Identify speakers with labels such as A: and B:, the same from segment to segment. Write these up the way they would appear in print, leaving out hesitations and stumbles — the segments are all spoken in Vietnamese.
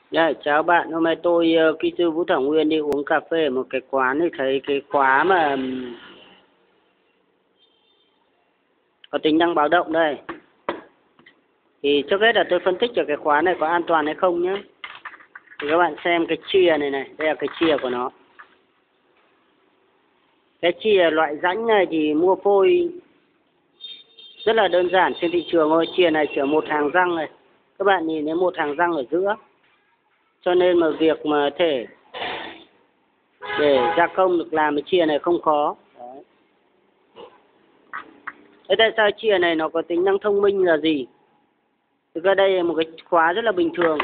A: Dạ, chào bạn, hôm nay tôi kỹ sư Vũ Thảo Nguyên đi uống cà phê ở một cái quán thì thấy cái khóa mà có tính năng báo động đây. Thì trước hết là tôi phân tích cho cái khóa này có an toàn hay không nhé. Thì các bạn xem cái chìa này này, đây là cái chìa của nó. Cái chìa loại rãnh này thì mua phôi rất là đơn giản trên thị trường thôi. Chìa này chỉ ở một hàng răng này. Các bạn nhìn thấy một hàng răng ở giữa. Cho nên mà việc mà thể để gia công được làm cái chìa này không khó. Đấy. Thế tại sao chìa này nó có tính năng thông minh là gì? Thực ra đây là một cái khóa rất là bình thường.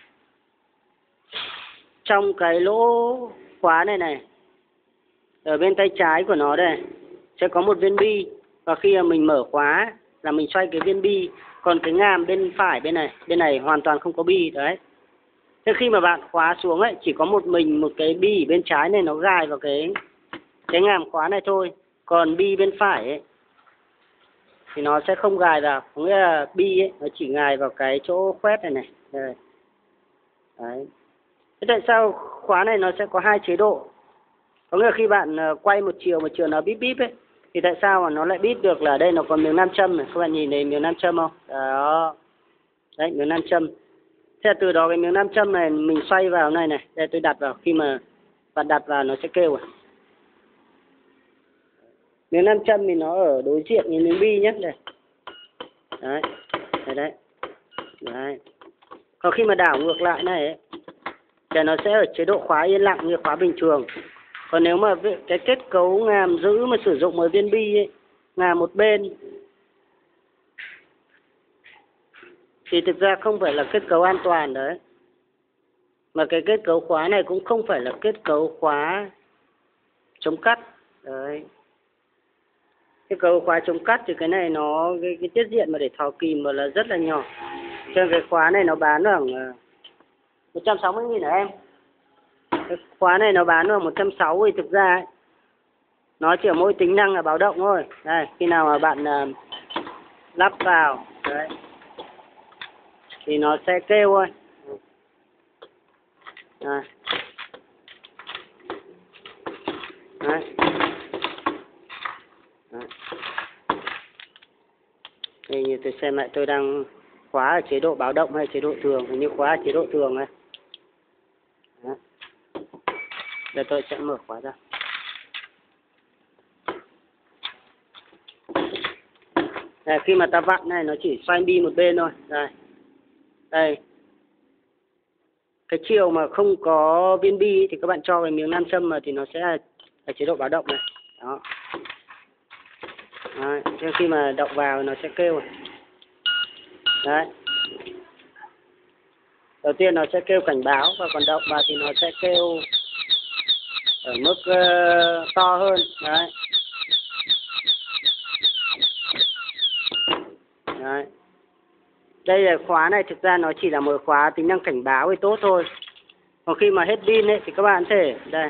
A: Trong cái lỗ khóa này này, ở bên tay trái của nó đây, sẽ có một viên bi. Và khi mà mình mở khóa là mình xoay cái viên bi. Còn cái ngàm bên phải bên này hoàn toàn không có bi. Đấy. Thế khi mà bạn khóa xuống ấy, chỉ có một cái bi bên trái này nó gài vào cái ngàm khóa này thôi. Còn bi bên phải ấy, thì nó sẽ không gài vào, có nghĩa là bi ấy nó chỉ gài vào cái chỗ khoét này này. Đây. Đấy. Thế tại sao khóa này nó sẽ có hai chế độ? Có nghĩa là khi bạn quay một chiều nó bíp bíp ấy, thì tại sao mà nó lại biết được là đây nó có miếng nam châm này? Các bạn nhìn thấy miếng nam châm không? Đó. Đấy, miếng nam châm. Thế là từ đó cái miếng nam châm này mình xoay vào này này, đây tôi đặt vào, khi mà bạn đặt vào nó sẽ kêu à. Miếng nam châm thì nó ở đối diện với miếng bi nhé, đây. Đấy. Đấy. Đấy. Còn khi mà đảo ngược lại này ấy, thì nó sẽ ở chế độ khóa yên lặng như khóa bình thường. Còn nếu mà cái kết cấu ngàm giữ mà sử dụng ở viên bi ấy, ngàm một bên, thì thực ra không phải là kết cấu an toàn đấy. Mà cái kết cấu khóa này cũng không phải là kết cấu khóa chống cắt. Đấy. Kết cấu khóa chống cắt thì cái này nó cái tiết diện mà để thò kìm mà là rất là nhỏ. Cho nên cái khóa này nó bán khoảng 160.000 hả em? Cái khóa này nó bán khoảng 160 thì thực ra ấy, nó chỉ có mỗi tính năng là báo động thôi. Đây, khi nào mà bạn lắp vào đấy thì nó sẽ kêu thôi. Đây. Đấy. Đấy. Thì như tôi xem lại tôi đang khóa ở chế độ báo động hay chế độ thường, hình như khóa ở chế độ thường này. Đấy. Giờ tôi sẽ mở khóa ra. Đây, khi mà ta vặn này nó chỉ xoay bi một bên thôi. Đây. Đây. Cái chiều mà không có viên bi thì các bạn cho cái miếng nam châm mà thì nó sẽ là chế độ báo động này. Đó. Đấy. Thế khi mà động vào nó sẽ kêu. Đấy. Đầu tiên nó sẽ kêu cảnh báo, và còn động vào thì nó sẽ kêu ở mức to hơn. Đấy. Đấy. Đây là khóa này, thực ra nó chỉ là một khóa tính năng cảnh báo thì tốt thôi. Còn khi mà hết pin ấy thì các bạn thể đây.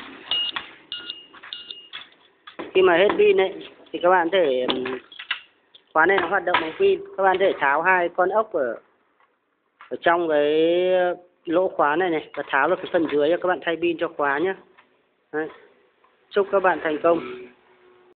A: Khi mà hết pin ấy thì các bạn thể khóa này nó hoạt động bằng pin. Các bạn thể tháo hai con ốc ở trong cái lỗ khóa này này và tháo được cái phần dưới cho các bạn thay pin cho khóa nhé. Đấy. Chúc các bạn thành công.